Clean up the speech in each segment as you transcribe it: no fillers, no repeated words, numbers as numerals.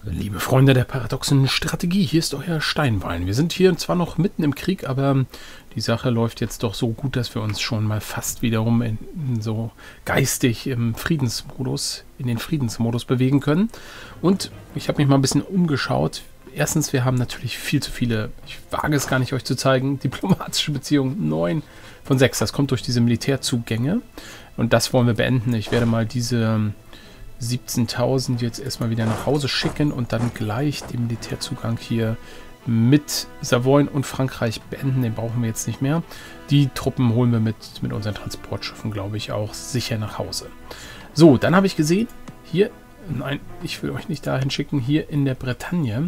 Liebe Freunde der paradoxen Strategie, hier ist euer Steinwein. Wir sind hier zwar noch mitten im Krieg, aber die Sache läuft jetzt doch so gut, dass wir uns schon mal fast wiederum so geistig in den Friedensmodus bewegen können. Und ich habe mich mal ein bisschen umgeschaut. Erstens, wir haben natürlich viel zu viele, ich wage es gar nicht euch zu zeigen, diplomatische Beziehungen, 9 von 6. Das kommt durch diese Militärzugänge und das wollen wir beenden. Ich werde mal diese 17.000 jetzt erstmal wieder nach Hause schicken und dann gleich den Militärzugang hier mit Savoyen und Frankreich beenden. Den brauchen wir jetzt nicht mehr. Die Truppen holen wir mit unseren Transportschiffen, glaube ich, auch sicher nach Hause. So, dann habe ich gesehen, hier, nein, ich will euch nicht dahin schicken, hier in der Bretagne,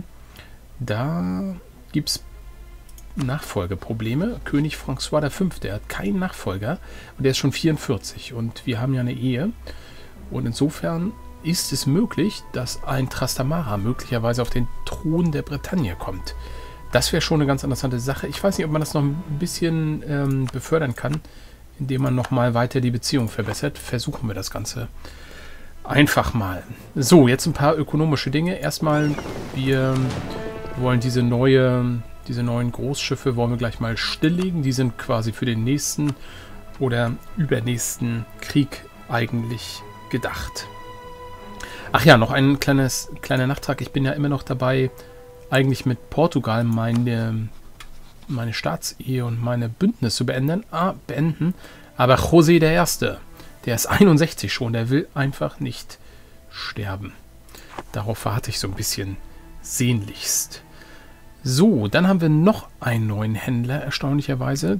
da gibt es Nachfolgeprobleme. König François V, der hat keinen Nachfolger und der ist schon 44 und wir haben ja eine Ehe. Und insofern ist es möglich, dass ein Trastamara möglicherweise auf den Thron der Bretagne kommt. Das wäre schon eine ganz interessante Sache. Ich weiß nicht, ob man das noch ein bisschen befördern kann, indem man nochmal weiter die Beziehung verbessert. Versuchen wir das Ganze einfach mal. So, jetzt ein paar ökonomische Dinge. Erstmal, wir wollen diese neuen Großschiffe wollen wir gleich mal stilllegen. Die sind quasi für den nächsten oder übernächsten Krieg eigentlich gedacht. Ach ja, noch ein kleiner Nachtrag. Ich bin ja immer noch dabei, eigentlich mit Portugal meine Staatsehe und meine Bündnis zu beenden. Aber José I., der ist 61 schon, der will einfach nicht sterben. Darauf warte ich so ein bisschen sehnlichst. So, dann haben wir noch einen neuen Händler, erstaunlicherweise,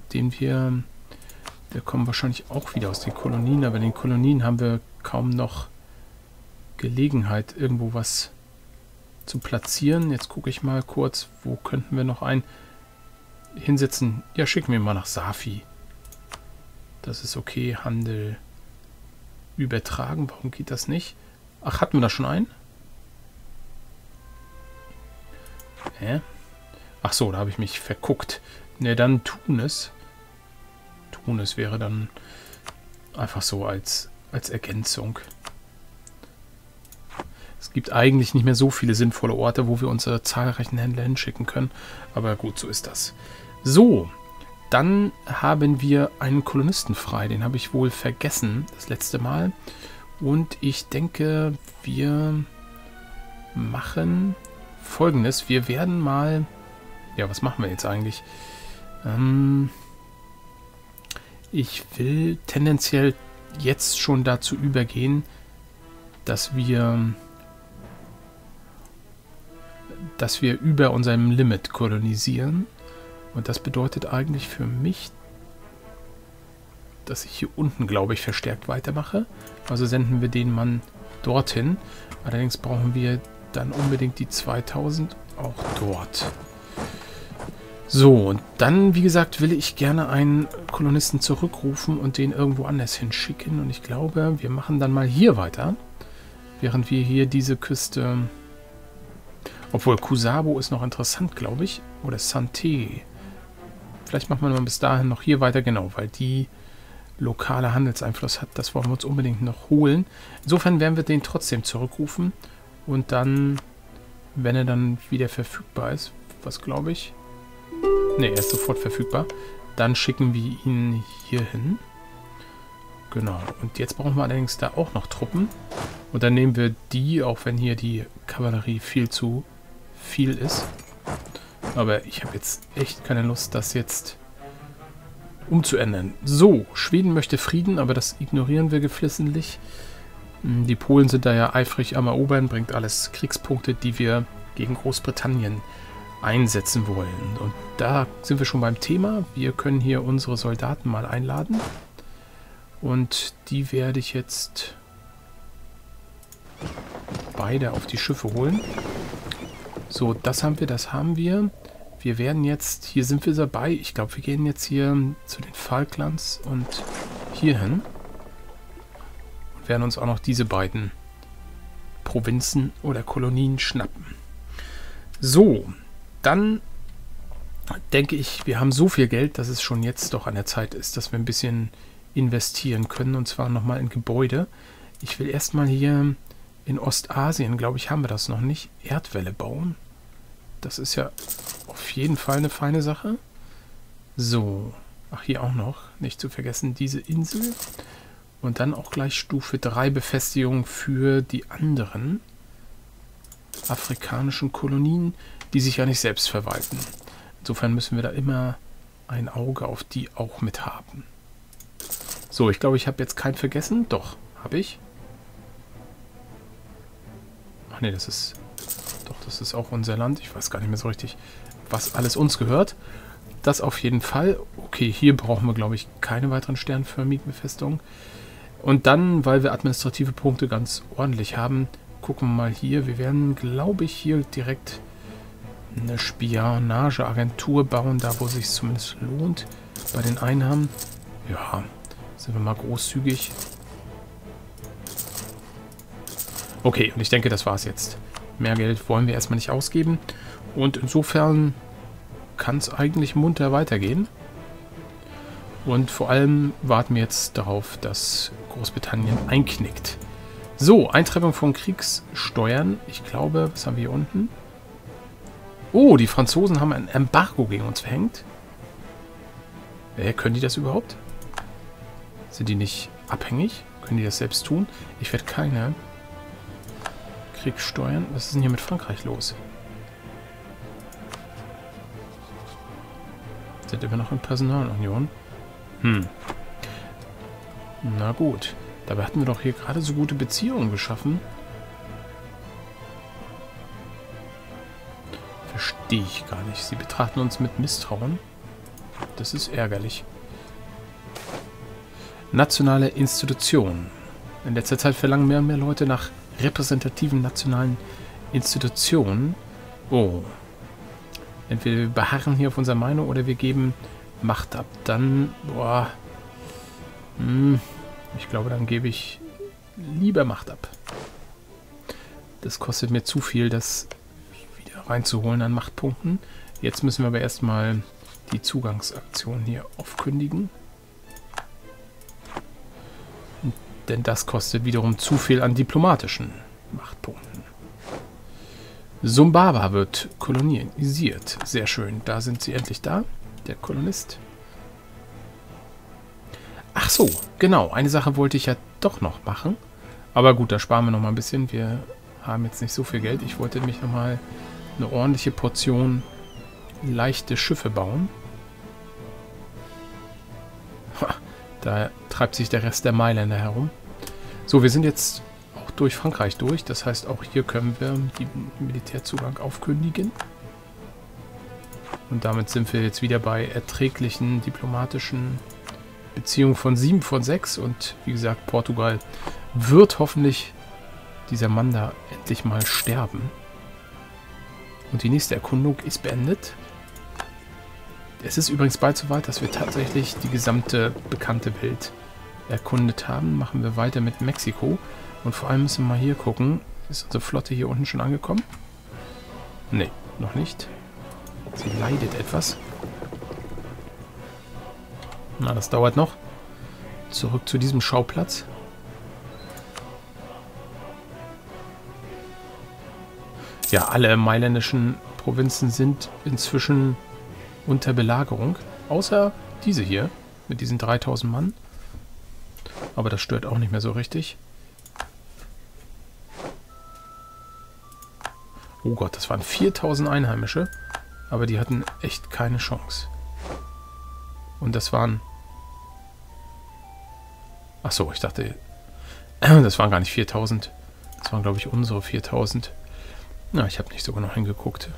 der kommt wahrscheinlich auch wieder aus den Kolonien, aber in den Kolonien haben wir kaum noch Gelegenheit, irgendwo was zu platzieren. Jetzt gucke ich mal kurz, wo könnten wir noch einen hinsetzen. Ja, schicken wir mal nach Safi. Das ist okay. Handel übertragen. Warum geht das nicht? Ach, hatten wir da schon einen? Hä? Ach so, da habe ich mich verguckt. Ne, dann Tunis. Tunis wäre dann einfach so als Ergänzung. Es gibt eigentlich nicht mehr so viele sinnvolle Orte, wo wir unsere zahlreichen Händler hinschicken können. Aber gut, so ist das. So, dann haben wir einen Kolonisten frei. Den habe ich wohl vergessen das letzte Mal. Und ich denke, wir machen Folgendes. Wir werden mal... Ja, was machen wir jetzt eigentlich? Ich will tendenziell jetzt schon dazu übergehen, dass wir über unserem Limit kolonisieren. Und das bedeutet eigentlich für mich, dass ich hier unten, glaube ich, verstärkt weitermache. Also senden wir den Mann dorthin. Allerdings brauchen wir dann unbedingt die 2000 auch dort. So, und dann, wie gesagt, will ich gerne einen Kolonisten zurückrufen und den irgendwo anders hinschicken. Und ich glaube, wir machen dann mal hier weiter, während wir hier diese Küste... Obwohl, Kusabo ist noch interessant, glaube ich. Oder Santé. Vielleicht machen wir mal bis dahin noch hier weiter, genau, weil die lokale Handelseinfluss hat. Das wollen wir uns unbedingt noch holen. Insofern werden wir den trotzdem zurückrufen. Und dann, wenn er dann wieder verfügbar ist, was glaube ich... Ne, er ist sofort verfügbar. Dann schicken wir ihn hier hin. Genau. Und jetzt brauchen wir allerdings da auch noch Truppen. Und dann nehmen wir die, auch wenn hier die Kavallerie viel zu viel ist. Aber ich habe jetzt echt keine Lust, das jetzt umzuändern. So, Schweden möchte Frieden, aber das ignorieren wir geflissentlich. Die Polen sind da ja eifrig am Erobern, bringt alles Kriegspunkte, die wir gegen Großbritannien einsetzen wollen. Und da sind wir schon beim Thema. Wir können hier unsere Soldaten mal einladen. Und die werde ich jetzt beide auf die Schiffe holen. So, das haben wir. Wir werden jetzt, hier sind wir dabei. Ich glaube, wir gehen jetzt hier zu den Falklands und hier hin. Und werden uns auch noch diese beiden Provinzen oder Kolonien schnappen. So, dann denke ich, wir haben so viel Geld, dass es schon jetzt doch an der Zeit ist, dass wir ein bisschen investieren können. Und zwar nochmal in Gebäude. Ich will erstmal hier In Ostasien, glaube ich, haben wir das noch nicht. Erdwälle bauen. Das ist ja auf jeden Fall eine feine Sache. So. Ach, hier auch noch. Nicht zu vergessen, diese Insel. Und dann auch gleich Stufe 3 Befestigung für die anderen afrikanischen Kolonien, die sich ja nicht selbst verwalten. Insofern müssen wir da immer ein Auge auf die auch mit haben. So, ich glaube, ich habe jetzt keinen vergessen. Doch, habe ich. Ach nee, das ist... Doch, das ist auch unser Land. Ich weiß gar nicht mehr so richtig, was alles uns gehört. Das auf jeden Fall. Okay, hier brauchen wir, glaube ich, keine weiteren sternförmigen Befestungen. Und dann, weil wir administrative Punkte ganz ordentlich haben, gucken wir mal hier. Wir werden, glaube ich, hier direkt eine Spionageagentur bauen, da wo es sich zumindest lohnt. Bei den Einnahmen. Ja, sind wir mal großzügig. Okay, und ich denke, das war's jetzt. Mehr Geld wollen wir erstmal nicht ausgeben. Und insofern kann es eigentlich munter weitergehen. Und vor allem warten wir jetzt darauf, dass Großbritannien einknickt. So, Eintreibung von Kriegssteuern. Ich glaube, was haben wir hier unten? Oh, die Franzosen haben ein Embargo gegen uns verhängt. Können die das überhaupt? Sind die nicht abhängig? Können die das selbst tun? Ich werde keine Kriegssteuern. Was ist denn hier mit Frankreich los? Sind immer noch in Personalunion? Na gut. Dabei hatten wir doch hier gerade so gute Beziehungen geschaffen. Verstehe ich gar nicht. Sie betrachten uns mit Misstrauen. Das ist ärgerlich. Nationale Institutionen. In letzter Zeit verlangen mehr und mehr Leute nach repräsentativen nationalen Institutionen. Oh. Entweder wir beharren hier auf unserer Meinung oder wir geben Macht ab. Dann, boah. Ich glaube, dann gebe ich lieber Macht ab. Das kostet mir zu viel, das wieder reinzuholen an Machtpunkten. Jetzt müssen wir aber erstmal die Zugangsaktion hier aufkündigen. Denn das kostet wiederum zu viel an diplomatischen Machtpunkten. Sumbawa wird kolonisiert. Sehr schön. Da sind sie endlich da. Der Kolonist. Ach so, genau. Eine Sache wollte ich ja doch noch machen. Aber gut, da sparen wir noch mal ein bisschen. Wir haben jetzt nicht so viel Geld. Ich wollte nämlich noch mal eine ordentliche Portion leichte Schiffe bauen. Ha, da treibt sich der Rest der Mailänder herum. So, wir sind jetzt auch durch Frankreich durch. Das heißt, auch hier können wir den Militärzugang aufkündigen. Und damit sind wir jetzt wieder bei erträglichen diplomatischen Beziehungen von 7 von 6. Und wie gesagt, Portugal wird hoffentlich dieser Mann da endlich mal sterben. Und die nächste Erkundung ist beendet. Es ist übrigens bald soweit, dass wir tatsächlich die gesamte bekannte Welt erkundet haben. Machen wir weiter mit Mexiko. Und vor allem müssen wir mal hier gucken. Ist unsere Flotte hier unten schon angekommen? Nee, noch nicht. Sie leidet etwas. Na, das dauert noch. Zurück zu diesem Schauplatz. Ja, alle mailändischen Provinzen sind inzwischen unter Belagerung. Außer diese hier mit diesen 3000 Mann. Aber das stört auch nicht mehr so richtig. Oh Gott, das waren 4000 Einheimische. Aber die hatten echt keine Chance. Und das waren... Ach so, ich dachte... Das waren gar nicht 4000. Das waren, glaube ich, unsere 4000. Na, ich habe nicht so genau hingeguckt.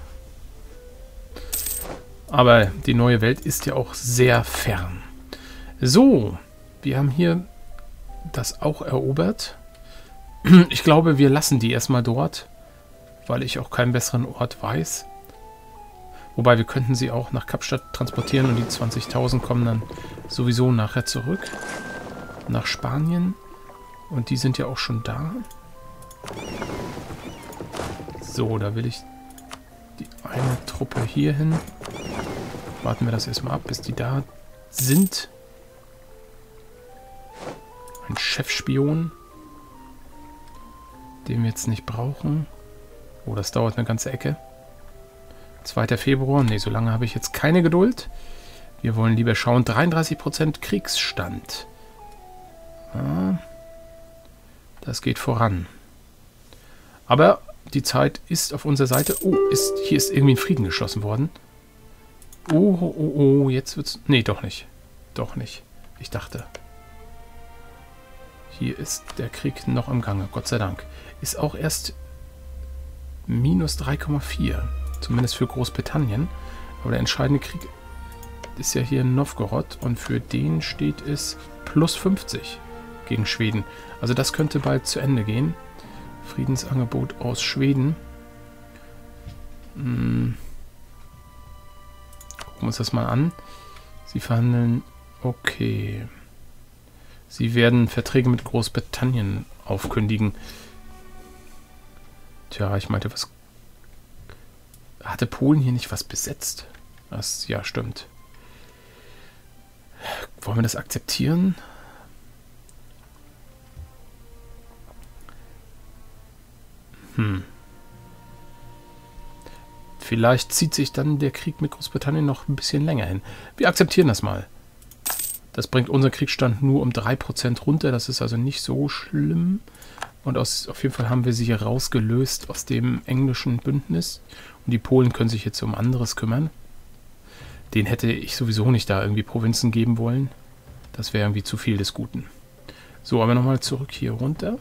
Aber die neue Welt ist ja auch sehr fern. So, wir haben hier das auch erobert. Ich glaube, wir lassen die erstmal dort, weil ich auch keinen besseren Ort weiß. Wobei, wir könnten sie auch nach Kapstadt transportieren und die 20.000 kommen dann sowieso nachher zurück. Nach Spanien. Und die sind ja auch schon da. So, da will ich die eine Truppe hier hin. Warten wir das erstmal ab, bis die da sind. Ein Chefspion. den wir jetzt nicht brauchen. Oh, das dauert eine ganze Ecke. 2. Februar. Ne, so lange habe ich jetzt keine Geduld. Wir wollen lieber schauen. 33% Kriegsstand. Ja, das geht voran. Aber die Zeit ist auf unserer Seite. Oh, hier ist irgendwie ein Frieden geschlossen worden. Oh, jetzt wird's... Nee, doch nicht. Doch nicht. Ich dachte. Hier ist der Krieg noch im Gange, Gott sei Dank. Ist auch erst minus 3,4. Zumindest für Großbritannien. Aber der entscheidende Krieg ist ja hier in Novgorod. Und für den steht es plus 50 gegen Schweden. Also das könnte bald zu Ende gehen. Friedensangebot aus Schweden. Gucken wir uns das mal an. Sie verhandeln... Okay. Sie werden Verträge mit Großbritannien aufkündigen. Tja, ich meinte, was... Hatte Polen hier nicht was besetzt? Das, ja, stimmt. Wollen wir das akzeptieren? Vielleicht zieht sich dann der Krieg mit Großbritannien noch ein bisschen länger hin. Wir akzeptieren das mal. Das bringt unseren Kriegsstand nur um 3% runter. Das ist also nicht so schlimm. Und auf jeden Fall haben wir sie hier rausgelöst aus dem englischen Bündnis. Und die Polen können sich jetzt um anderes kümmern. Den hätte ich sowieso nicht da irgendwie Provinzen geben wollen. Das wäre irgendwie zu viel des Guten. So, aber nochmal zurück hier runter.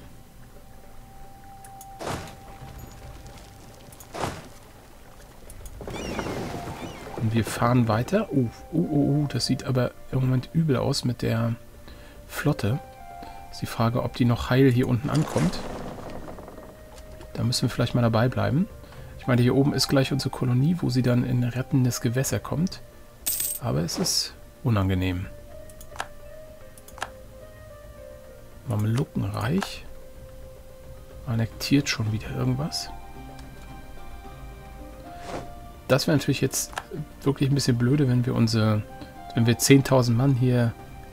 Und wir fahren weiter. Das sieht aber im Moment übel aus mit der Flotte. Ist die Frage, ob die noch heil hier unten ankommt. Da müssen wir vielleicht mal dabei bleiben. Ich meine, hier oben ist gleich unsere Kolonie, wo sie dann in rettendes Gewässer kommt. Aber es ist unangenehm. Mamelukenreich. Annektiert schon wieder irgendwas. Das wäre natürlich jetzt wirklich ein bisschen blöde, wenn wir 10.000 Mann hier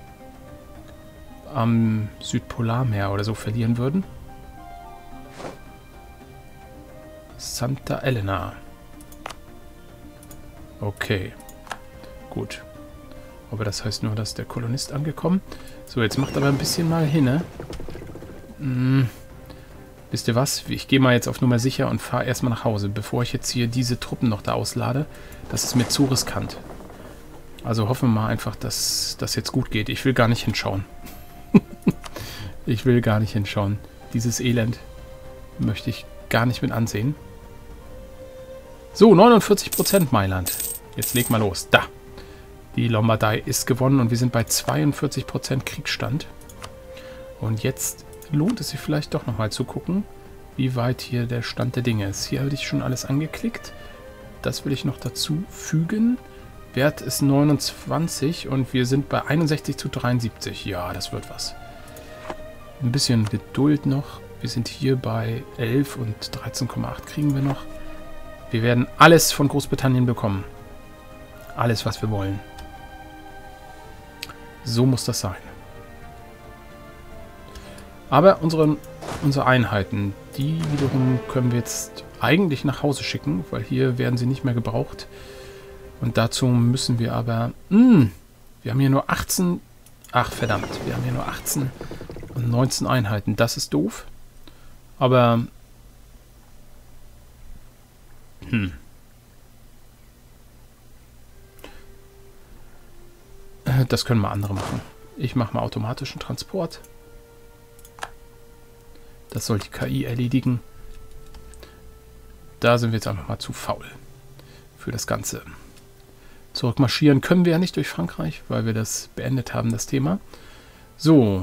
am Südpolarmeer oder so verlieren würden. Santa Elena. Okay. Gut. Aber das heißt nur, dass der Kolonist angekommen. So, jetzt macht aber ein bisschen mal hin, ne? Wisst ihr was? Ich gehe mal jetzt auf Nummer sicher und fahre erstmal nach Hause, bevor ich jetzt hier diese Truppen noch da auslade. Das ist mir zu riskant. Also hoffen wir mal einfach, dass das jetzt gut geht. Ich will gar nicht hinschauen. Ich will gar nicht hinschauen. Dieses Elend möchte ich gar nicht mit ansehen. So, 49% Mailand. Jetzt leg mal los. Da. Die Lombardei ist gewonnen und wir sind bei 42% Kriegsstand. Und jetzt lohnt es sich vielleicht doch nochmal zu gucken, wie weit hier der Stand der Dinge ist. Hier habe ich schon alles angeklickt. Das will ich noch dazu fügen. Wert ist 29 und wir sind bei 61:73. Ja, das wird was. Ein bisschen Geduld noch. Wir sind hier bei 11 und 13,8 kriegen wir noch. Wir werden alles von Großbritannien bekommen. Alles, was wir wollen. So muss das sein. Aber unsere Einheiten, die wiederum können wir jetzt eigentlich nach Hause schicken, weil hier werden sie nicht mehr gebraucht. Und dazu müssen wir aber... wir haben hier nur 18... Ach, verdammt. Wir haben hier nur 18 und 19 Einheiten. Das ist doof. Aber... Das können mal andere machen. Ich mache mal automatischen Transport. Das soll die KI erledigen. Da sind wir jetzt einfach mal zu faul für das Ganze. Zurückmarschieren können wir ja nicht durch Frankreich, weil wir das beendet haben, das Thema. So.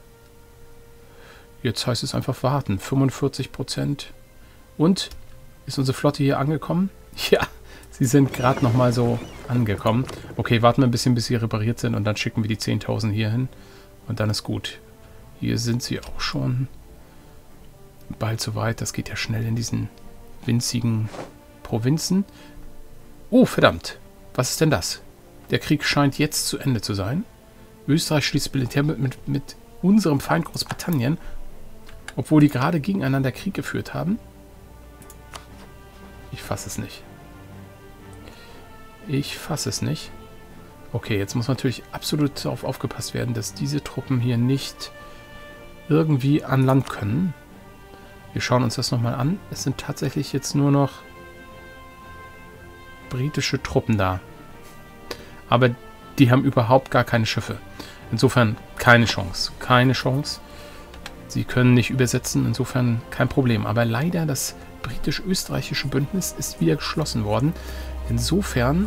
Jetzt heißt es einfach warten. 45%. Und? Ist unsere Flotte hier angekommen? Ja, sie sind gerade noch mal so angekommen. Okay, warten wir ein bisschen, bis sie repariert sind und dann schicken wir die 10.000 hier hin. Und dann ist gut. Hier sind sie auch schon bald soweit. Das geht ja schnell in diesen winzigen Provinzen. Oh, verdammt. Was ist denn das? Der Krieg scheint jetzt zu Ende zu sein. Österreich schließt Militär mit unserem Feind Großbritannien. Obwohl die gerade gegeneinander Krieg geführt haben. Ich fasse es nicht. Ich fasse es nicht. Okay, jetzt muss natürlich absolut darauf aufgepasst werden, dass diese Truppen hier nicht irgendwie an Land können. Wir schauen uns das nochmal an. Es sind tatsächlich jetzt nur noch britische Truppen da. Aber die haben überhaupt gar keine Schiffe. Insofern keine Chance. Keine Chance. Sie können nicht übersetzen, insofern kein Problem. Aber leider, das britisch-österreichische Bündnis ist wieder geschlossen worden. Insofern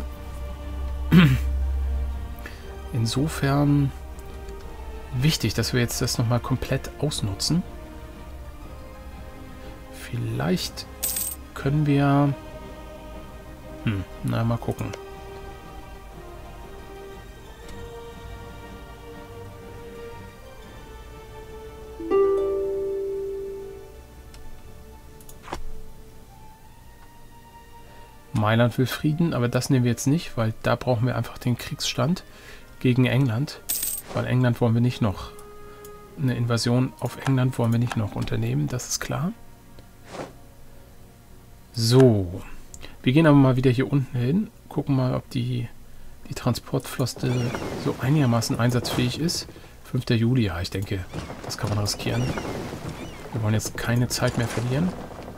wichtig, dass wir jetzt das nochmal komplett ausnutzen. Vielleicht können wir... na, mal gucken. Mailand will Frieden, aber das nehmen wir jetzt nicht, weil da brauchen wir einfach den Kriegsstand gegen England. Weil England wollen wir nicht noch... Eine Invasion auf England wollen wir nicht noch unternehmen, das ist klar. So. Wir gehen aber mal wieder hier unten hin. Gucken mal, ob die Transportflotte so einigermaßen einsatzfähig ist. 5. Juli, ja, ich denke, das kann man riskieren. Wir wollen jetzt keine Zeit mehr verlieren.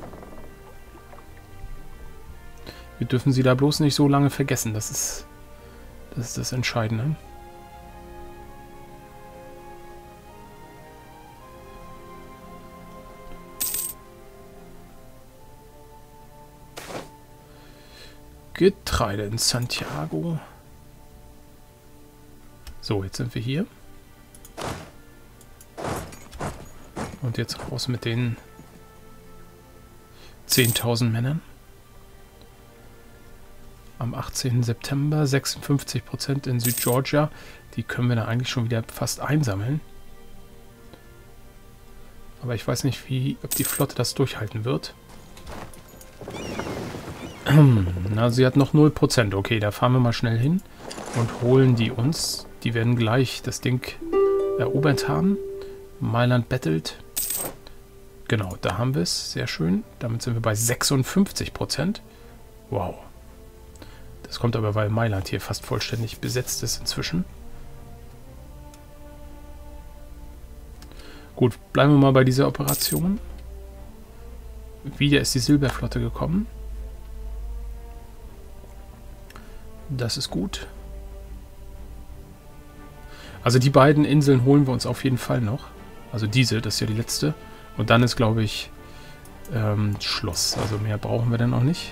Wir dürfen sie da bloß nicht so lange vergessen. Das ist das Entscheidende. Getreide in Santiago. So, jetzt sind wir hier. Und jetzt raus mit den 10.000 Männern. Am 18. September 56% in Südgeorgia. Die können wir da eigentlich schon wieder fast einsammeln. Aber ich weiß nicht, ob die Flotte das durchhalten wird. Na, sie hat noch 0%. Okay, da fahren wir mal schnell hin und holen die uns. Die werden gleich das Ding erobert haben. Mailand bettelt. Genau, da haben wir es. Sehr schön. Damit sind wir bei 56%. Wow. Das kommt aber, weil Mailand hier fast vollständig besetzt ist inzwischen. Gut, bleiben wir mal bei dieser Operation. Wieder ist die Silberflotte gekommen. Das ist gut. Also die beiden Inseln holen wir uns auf jeden Fall noch. Also diese, das ist ja die letzte. Und dann ist, glaube ich, Schluss. Also mehr brauchen wir dann auch nicht.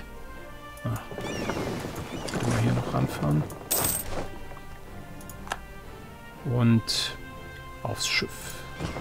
Können wir hier noch ranfahren. Und aufs Schiff.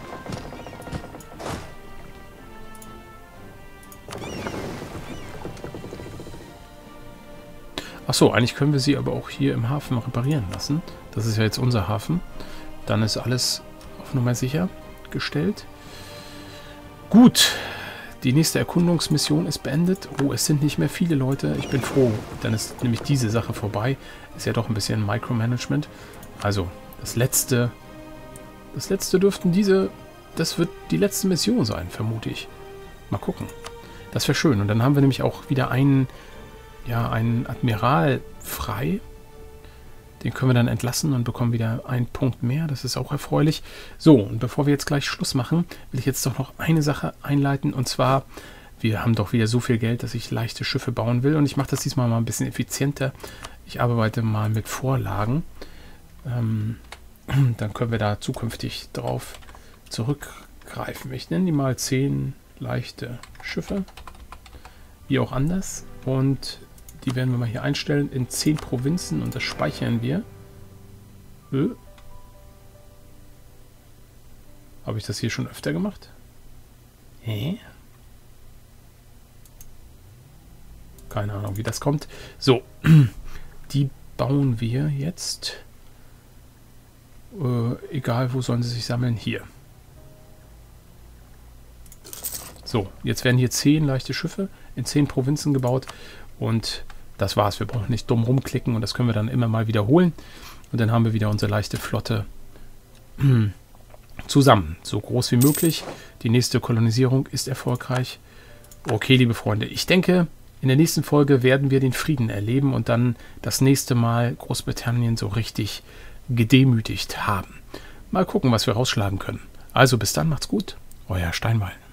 Achso, eigentlich können wir sie aber auch hier im Hafen reparieren lassen. Das ist ja jetzt unser Hafen. Dann ist alles auf Nummer sicher gestellt. Gut, die nächste Erkundungsmission ist beendet. Oh, es sind nicht mehr viele Leute. Ich bin froh, dann ist nämlich diese Sache vorbei. Ist ja doch ein bisschen Micromanagement. Also, das letzte dürften das wird die letzte Mission sein, vermute ich. Mal gucken. Das wäre schön. Und dann haben wir nämlich auch wieder einen Admiral frei. Den können wir dann entlassen und bekommen wieder einen Punkt mehr. Das ist auch erfreulich. So, und bevor wir jetzt gleich Schluss machen, will ich jetzt doch noch eine Sache einleiten. Und zwar, wir haben doch wieder so viel Geld, dass ich leichte Schiffe bauen will. Und ich mache das diesmal mal ein bisschen effizienter. Ich arbeite mal mit Vorlagen. Dann können wir da zukünftig drauf zurückgreifen. Ich nenne die mal 10 leichte Schiffe. Wie auch anders. Und die werden wir mal hier einstellen in 10 Provinzen und das speichern wir. Habe ich das hier schon öfter gemacht? Keine Ahnung, wie das kommt. So, die bauen wir jetzt. Egal, wo sollen sie sich sammeln? Hier. So, jetzt werden hier 10 leichte Schiffe in 10 Provinzen gebaut. Und das war's. Wir brauchen nicht dumm rumklicken und das können wir dann immer mal wiederholen. Und dann haben wir wieder unsere leichte Flotte zusammen, so groß wie möglich. Die nächste Kolonisierung ist erfolgreich. Okay, liebe Freunde, ich denke, in der nächsten Folge werden wir den Frieden erleben und dann das nächste Mal Großbritannien so richtig gedemütigt haben. Mal gucken, was wir rausschlagen können. Also bis dann, macht's gut, euer Steinwall.